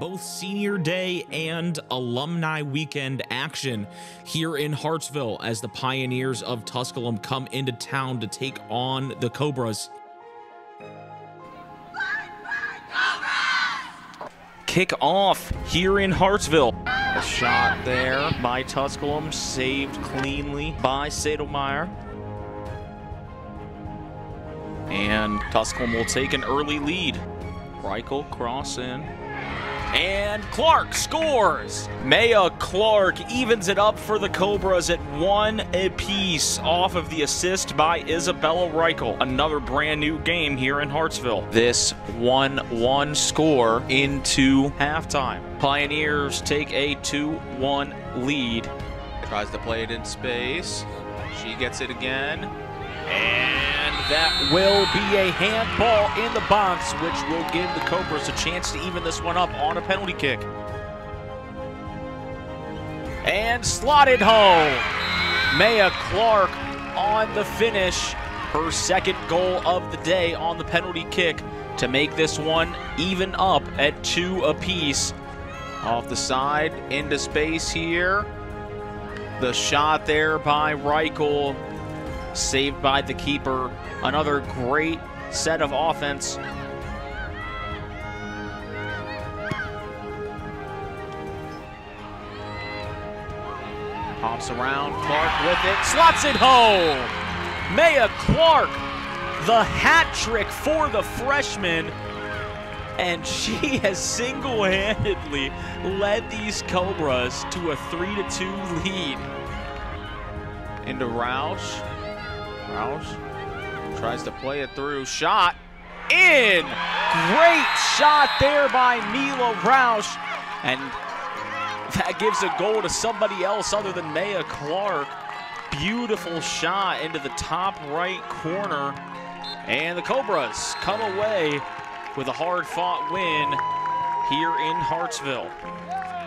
both senior day and alumni weekend action here in Hartsville as the Pioneers of Tusculum come into town to take on the Cobras. Kick off here in Hartsville. A shot there by Tusculum, saved cleanly by Sadelmeyer. And Tusculum will take an early lead. Reichel cross in. And Clark scores! Maya Clark evens it up for the Cobras at 1 apiece off of the assist by Isabella Reichel. Another brand new game here in Hartsville. This 1-1 score into halftime. Pioneers take a 2-1 lead. Tries to play it in space. She gets it again. And that will be a handball in the box, which will give the Cobras a chance to even this one up on a penalty kick. And slotted home. Maya Clark on the finish. Her second goal of the day on the penalty kick to make this one even up at 2 apiece. Off the side, into space here. The shot there by Reichel. Saved by the keeper. Another great set of offense. Pops around, Clark with it, slots it home! Maya Clark, the hat trick for the freshman. And she has single-handedly led these Cobras to a 3-2 lead. Into Roush. Roush tries to play it through. Shot in! Great shot there by Mila Roush. And that gives a goal to somebody else other than Maya Clark. Beautiful shot into the top right corner. And the Cobras come away with a hard-fought win here in Hartsville.